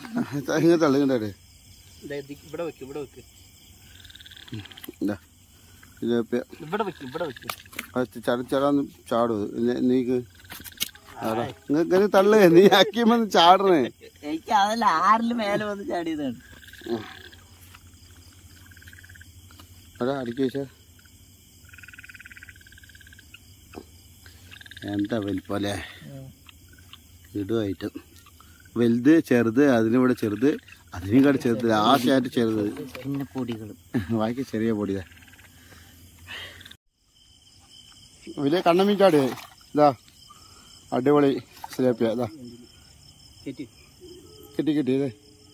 ഇങ്ങനെ തള്ളു കണ്ടേ ഇവിടെ വെക്ക് ഇവിടെ വെക്ക് ചടന്ന് ചാടും നീക്ക് ഇങ്ങനെ തള്ളേ നീ ആക്കിയപ്പോ ചാടണേ. എനിക്ക് അതല്ല ആറില് മേലെ വന്ന് ചാടിയതാണ്. അടിക്ക് വെച്ചാ എന്താ വലിപ്പല്ലേ ഇടുമായിട്ട് വലുത് ചെറുത് അതിനിവിടെ ചെറുത് അതിനും കൂടെ ചെറുത് ലാസ്റ്റായിട്ട് ചെറുത് പിന്നെ പൊടികൾ ബാക്കി ചെറിയ പൊടിയാ. വലിയ കണ്ണമീൻചാട് ഇതാ അടിപൊളി സിലേപ്പിയ ഇതാ കിട്ടി ഇതേ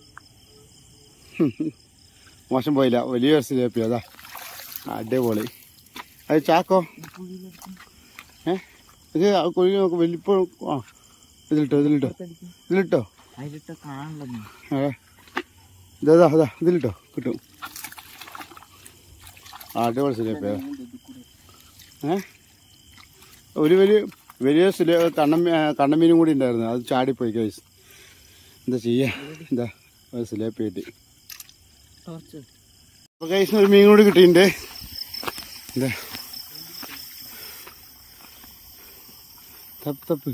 മോശം പോയില്ല വലിയൊരു സിലേപ്പിയ അതാ അടിപൊളി. അത് ചാക്കോ ഇത് കുഴി നോക്ക് വലിപ്പം. ആ ഇതിലിട്ടോ ഇതിലിട്ടോ അതാ ഇതിലിട്ടോ കിട്ടും. അടിപൊളി സിലേപ്പിയ. ഒരു വലിയ കണ്ണമീനും കൂടി ഉണ്ടായിരുന്നു, അത് ചാടിപ്പോയി ഗൈസ്. എന്താ ചെയ്യാ, എന്താ സിലേപ്പി കിട്ടി. അപ്പൊ ഗൈസ് ഒരു മീൻ കൂടി കിട്ടിയിട്ടുണ്ട്. എന്താ തപ്പ്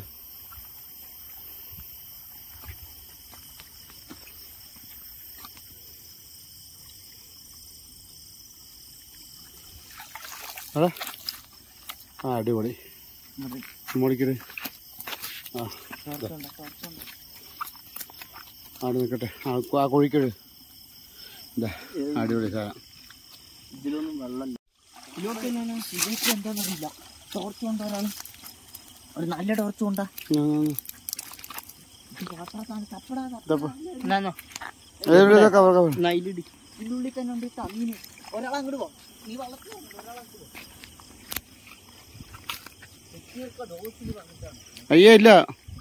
അതാ. ആ അടിപൊളി മോളിക്കര്. ആ അവിടെ നിൽക്കട്ടെ. ആ കോഴിക്കഴ് എന്താ അടിപൊളി സാധനം. ഇതിലൊന്നും വെള്ളമില്ല. ഇതിലൊക്കെ എന്താണെന്നറിയില്ല. ടോർച്ച് കൊണ്ടുവരാണ്, ഒരു നല്ല ടോർച്ച് കൊണ്ടാ. ഇതിനുള്ളിൽ തന്നെ ഉണ്ട് തമ്മീന്. ഒരാൾ അങ്ങോട്ട് പോ, നീ വള്ളത്തിൽ അയ്യോ ഇല്ല.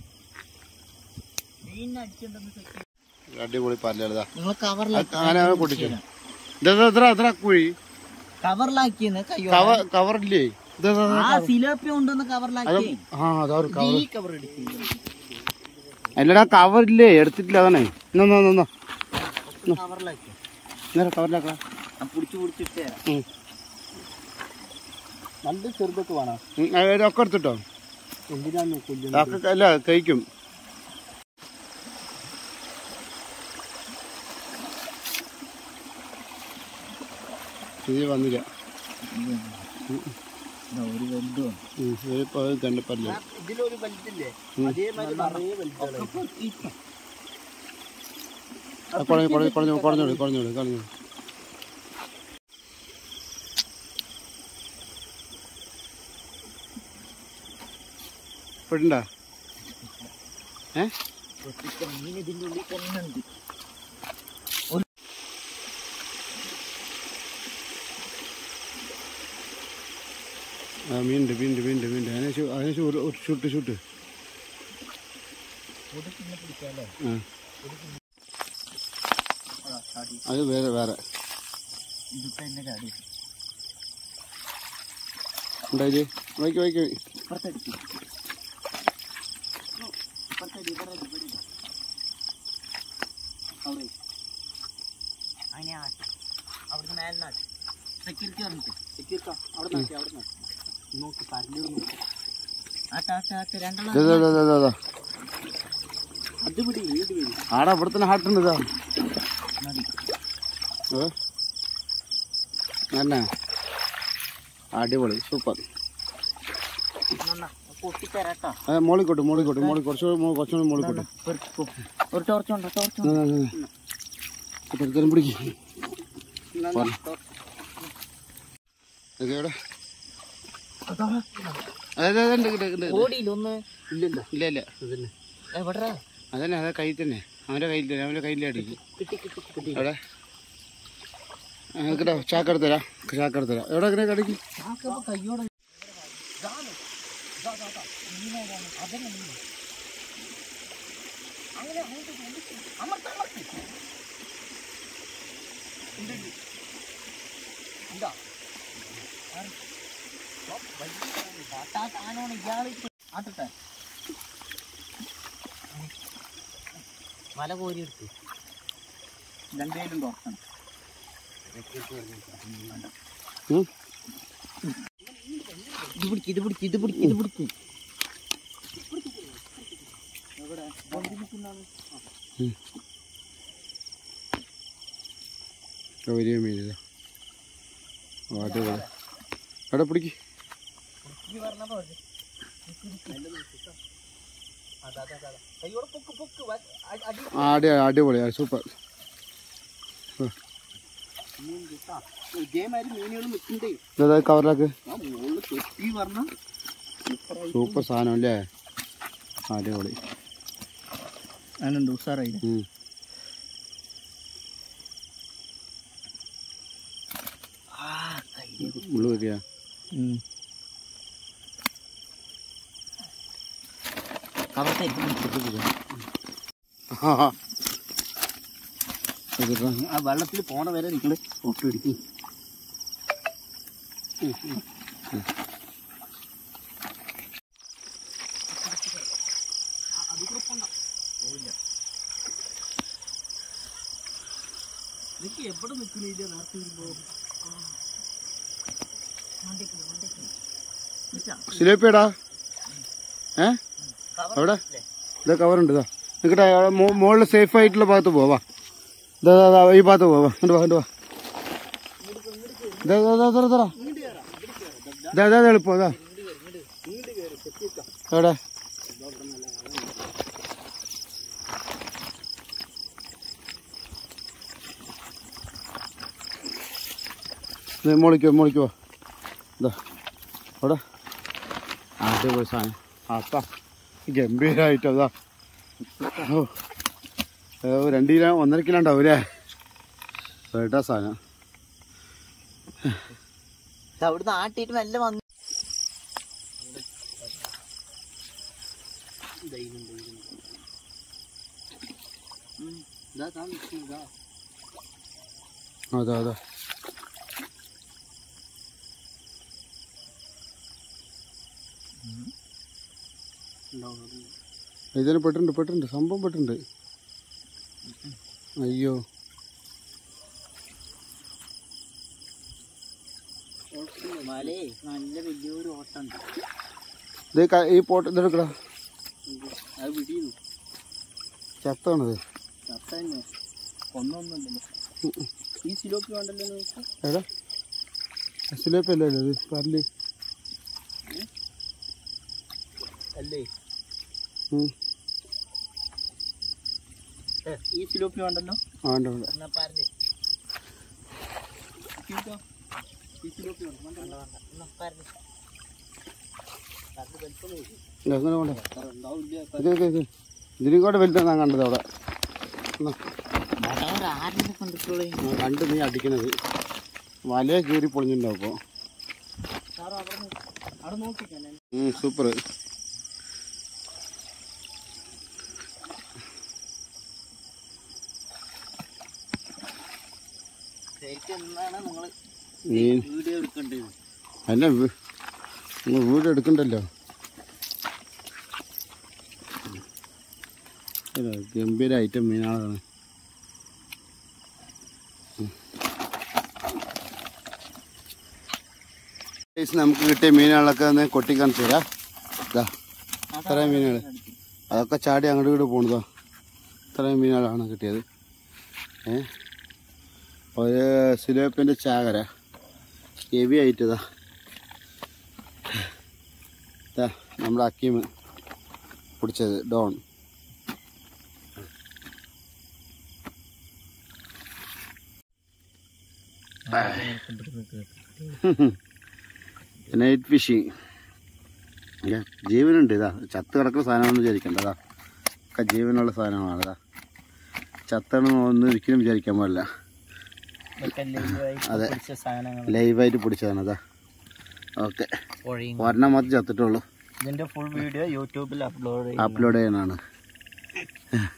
മീനിനെ അടിച്ചിട്ടുണ്ടെന്ന് അടിപൊളി പല്ലെഴുതാ. നിങ്ങൾ കവറിലാക്കി കുടിച്ചു കുഴി കവറിലാക്കിയെന്ന് കവറില്ലേ സിലോപ്പി കൊണ്ടുവന്ന് കവറിലാക്കി. അല്ലടാ കവറില്ലേ എടുത്തിട്ടില്ല. അതാണേ കവറിലാക്കി കവറിലാക്കാം. പിടിച്ചിട്ട് നല്ല ചെറുതൊക്കെ വേണം. ഒക്കെ എടുത്തിട്ടോ. എന്തിനാന്ന് അല്ല കഴിക്കും. ഇത് വന്നില്ല. കണ്ടപ്പല്ലേ ഇതിലൊരു വലുതില്ലേ, കുറഞ്ഞോളൂ. പെട്ടുണ്ടാ മീൻ ഇതിൻ്റെ ഉള്ളിൽ തന്നെ ഉണ്ട്. മീനുണ്ട് അതിനെ ഷൂട്ട്. അത് വേറെ ഉണ്ടായി. വയ്ക്ക് അവിടുന്ന് മേലെ നാട്ടി സെക്യൂരിറ്റി പറഞ്ഞിട്ട് സെക്യൂരിറ്റി അവിടെ നാട്ടി നോക്കി പറഞ്ഞു ആടാ ഇവിടെ തന്നെ ഹാട്ടുണ്ട്. ഇതാ തന്നെ അടിപൊളി സൂപ്പർ. മോളിക്കോട്ട് കുറച്ചുകൂടി മോളിക്കോട്ടെ. ഒരു ടോർച്ചുണ്ടോ? പിടിക്കും. ഇല്ല അതന്നെ അതെ കയ്യിൽ തന്നെ. അവൻ്റെ കയ്യിൽ അടിക്കും. അവിടെ ചാക്കെടുത്തരാ. എവിടെ അങ്ങനെ കടിക്കും. മല കോരി എടുത്ത് രണ്ടേലും തുറക്കണം. ഇത് പിടിക്ക്. വലിയ മീനില്ല. അവിടെ പിടിക്ക്. അടിപൊളി, സൂപ്പർ. കവറിലാക്ക്. സൂപ്പർ സാധനം അല്ലേ? അടിപൊളി. ഉസാറായി. മുള്ളു വെക്കിയാ ആ വെള്ളത്തിൽ പോണ വരെ നിങ്ങള് ഫോട്ടോ എടുക്കി. എവിടെ നിൽക്കുന്നില്ല നേരത്തെ സിലേപ്പിയടാ. അവിടെ ഇതാ കവറുണ്ട്. ഇതാ നിൽക്കട്ടെ. മുകളിൽ സേഫ് ആയിട്ടുള്ള ഭാഗത്ത് പോവാ. ഇതാ ഈ ഭാഗത്ത് പോവാ. കണ്ടു വാ. ഇതാ എളുപ്പം. ഇതാ എവിടെ മോളിക്കോ. ഇതാ അവിടെ അടിപൊളി സാധനം. അപ്പാ ഗംഭീരമായിട്ടോ. അതാ 2 കിലോ 1.5 കിലോ ഉണ്ടാവും അല്ലേ? കേട്ടാ സാധനം. അവിടുന്ന് ആട്ടിട്ട് മെല്ലെ വന്നു. അതാ ഇതിന് പെട്ടിട്ടുണ്ട്. സംഭവം പെട്ടിട്ടുണ്ട്. അയ്യോ മലേ നല്ല വലിയൊരു ഓട്ടുണ്ട്. ഈ പോട്ട് ഇതെടുക്കടാ. അത് വിടിയുന്നു. ചത്താണത്. ചത്ത തന്നെ ഒന്നൊന്നുണ്ടല്ലോ. ഈ സിലോപ്പി വേണ്ടല്ലോ. എടാ സിലോപ്പി അല്ലല്ലോ ഇത്. പരല് അല്ലേ? ഈ സിലോപ്പി വേണ്ടല്ലോ. എന്നാ പരല് ഇതിനും കൂടെ വലുതാണ് ഞാൻ കണ്ടത് അവിടെ. കണ്ട് നീ അടിക്കണത് വലയെ കീറി പൊളിഞ്ഞിട്ടുണ്ടാവും. ഇപ്പോൾ സൂപ്പർ. അല്ല നിങ്ങൾ വീഡിയോ എടുക്കണ്ടല്ലോ. ഗംഭീര ഐറ്റം മീനാളാണ്. നമുക്ക് കിട്ടിയ മീനുകളൊക്കെ ഒന്ന് കൊട്ടിക്കാണിച്ചു തരാം. ഇത്രയും മീനുകൾ അതൊക്കെ ചാടി അങ്ങോട്ട് ഇങ്ങോട്ട് പോണതോ. ഇത്രയും മീനുകളാണ് കിട്ടിയത്. ഒരു സിലോപ്പിൻ്റെ ചാകര ഹെവി ആയിട്ടതാ. നമ്മുടെ അക്കീം പിടിച്ചത് ഡോൺ. Night fishing. ജീവനുണ്ട്. ഇതാ ചത്ത് കിടക്കുന്ന സാധനമാണെന്ന് വിചാരിക്കണ്ട. അതാ ഒക്കെ ജീവനുള്ള സാധനമാണ്. അതാ ചത്തണമെന്ന് ഒരിക്കലും വിചാരിക്കാൻ പാടില്ല. അതെ ലൈവായിട്ട് പിടിച്ചതാണ്. അതാ ഓക്കെ. ഒരെണ്ണം മാത്രം ചത്തിട്ടുള്ളൂ. ഇതിന്റെ ഫുൾ വീഡിയോ യൂട്യൂബിൽ അപ്ലോഡ് ചെയ്യാനാണ്.